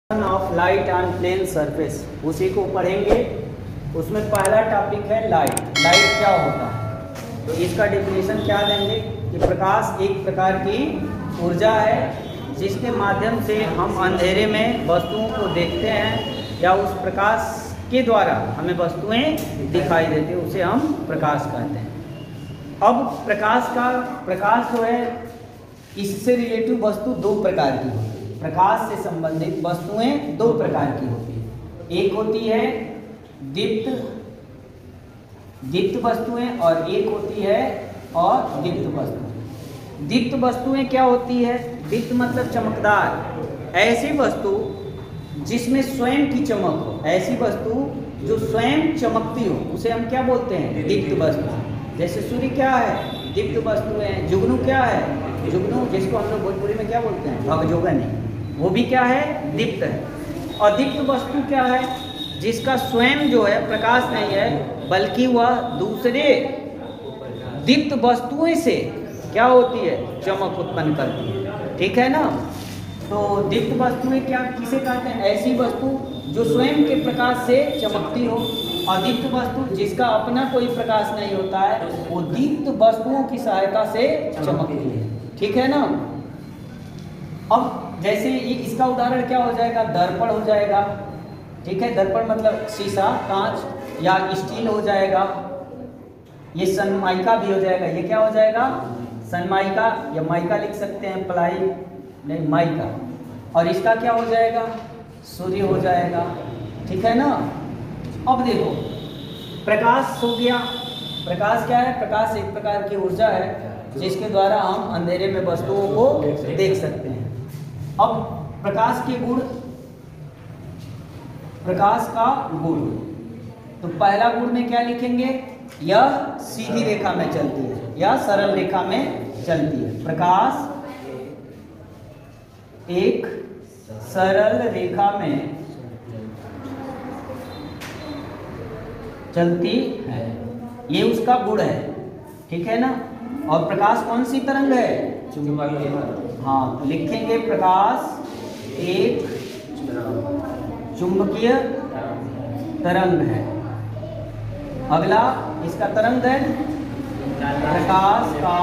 Of light on plane surface उसी को पढ़ेंगे। उसमें पहला टॉपिक है लाइट। लाइट क्या होता है, तो इसका डेफिनेशन क्या देंगे कि प्रकाश एक प्रकार की ऊर्जा है जिसके माध्यम से हम अंधेरे में वस्तुओं को देखते हैं या उस प्रकाश के द्वारा हमें वस्तुएं दिखाई देती है, उसे हम प्रकाश कहते हैं। अब प्रकाश जो है इससे रिलेटिव वस्तु दो प्रकार की होती है। प्रकाश से संबंधित वस्तुएं दो प्रकार की होती है, एक होती है दीप्त वस्तुएं और एक होती है अदीप्त वस्तुएं। दीप्त वस्तुएं क्या होती है? दीप्त मतलब चमकदार, ऐसी वस्तु जिसमें स्वयं की चमक हो, ऐसी वस्तु जो स्वयं चमकती हो उसे हम क्या बोलते हैं? दीप्त वस्तु। जैसे सूर्य क्या है? दीप्त वस्तु है। जुगनू क्या है? जुगनू जिसको हम लोग भोजपुरी में क्या बोलते हैं? भगजोगन है, वो भी क्या है? दीप्त है। अदीप्त वस्तु क्या है? जिसका स्वयं जो है प्रकाश नहीं है, बल्कि वह दूसरे दीप्त वस्तुओं से क्या होती है? चमक उत्पन्न करती है। ठीक है ना? तो दीप्त वस्तुएं क्या किसे कहते हैं? ऐसी वस्तु जो स्वयं के प्रकाश से चमकती हो। अदीप्त वस्तु जिसका अपना कोई प्रकाश नहीं होता है, वो दीप्त वस्तुओं की सहायता से चमकती है। ठीक है ना? अब जैसे ये इसका उदाहरण क्या हो जाएगा? दर्पण हो जाएगा। ठीक है, दर्पण मतलब शीशा, कांच या स्टील हो जाएगा। ये सनमाइका भी हो जाएगा। ये क्या हो जाएगा? सनमाइका या माइका लिख सकते हैं, प्लाई नहीं माइका। और इसका क्या हो जाएगा? सूर्य हो जाएगा। ठीक है ना? अब देखो, प्रकाश हो गया। प्रकाश क्या है? प्रकाश एक प्रकार की ऊर्जा है जिसके द्वारा हम अंधेरे में वस्तुओं को देख सकते हैं। अब प्रकाश के गुण, प्रकाश का गुण, तो पहला गुण में क्या लिखेंगे? यह सीधी रेखा में चलती है, यह सरल रेखा में चलती है। प्रकाश एक सरल रेखा में चलती है, ये उसका गुण है। ठीक है ना? और प्रकाश कौन सी तरंग है? चुंबकीय। हाँ, लिखेंगे प्रकाश एक चुंबकीय तरंग है। अगला इसका तरंग है प्रकाश का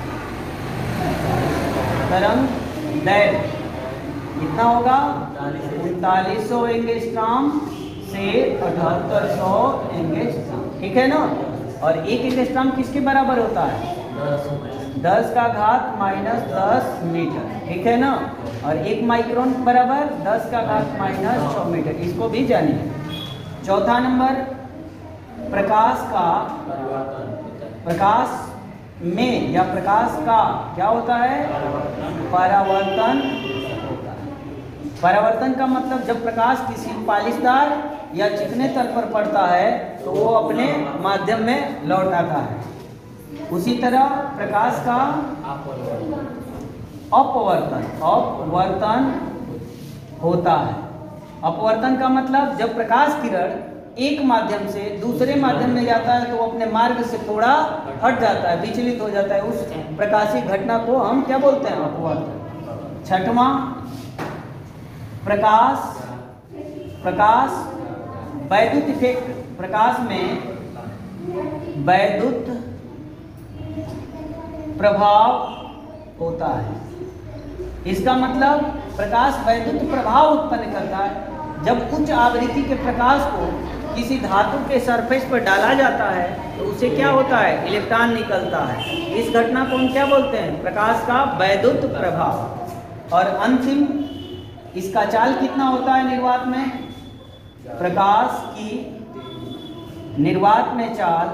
तरंग दैर्घ्य कितना होगा? 3900 एंगस्ट्रॉम से 7800 एंगस्ट्रॉम। ठीक है ना? और एक एंगस्ट्रॉम किसके बराबर होता है? 10 का घात माइनस 10 मीटर। ठीक है ना? और एक माइक्रोन बराबर 10 का घात माइनस 6 मीटर। इसको भी जानिए। चौथा नंबर, प्रकाश में या प्रकाश का क्या होता है? परावर्तन होता है। परावर्तन का मतलब जब प्रकाश किसी पालिशदार या चिकने तल पर पड़ता है तो वो अपने माध्यम में लौट आता है। उसी तरह प्रकाश का अपवर्तन होता है। अपवर्तन का मतलब जब प्रकाश किरण एक माध्यम से दूसरे माध्यम में जाता है तो वो अपने मार्ग से थोड़ा हट जाता है, विचलित हो जाता है। उस प्रकाशीय घटना को हम क्या बोलते हैं? अपवर्तन। छठवां, प्रकाश वैद्युत इफेक्ट। प्रकाश में वैद्युत प्रभाव होता है। इसका मतलब प्रकाश वैद्युत प्रभाव उत्पन्न करता है। जब उच्च आवृत्ति के प्रकाश को किसी धातु के सरफेस पर डाला जाता है तो उसे क्या होता है? इलेक्ट्रॉन निकलता है। इस घटना को हम क्या बोलते हैं? प्रकाश का वैद्युत प्रभाव। और अंतिम, इसका चाल कितना होता है निर्वात में? प्रकाश की निर्वात में चाल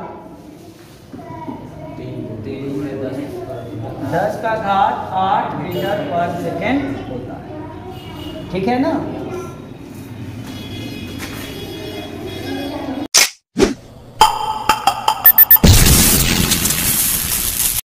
10 का घात 8 मीटर पर सेकेंड होता है। ठीक है ना?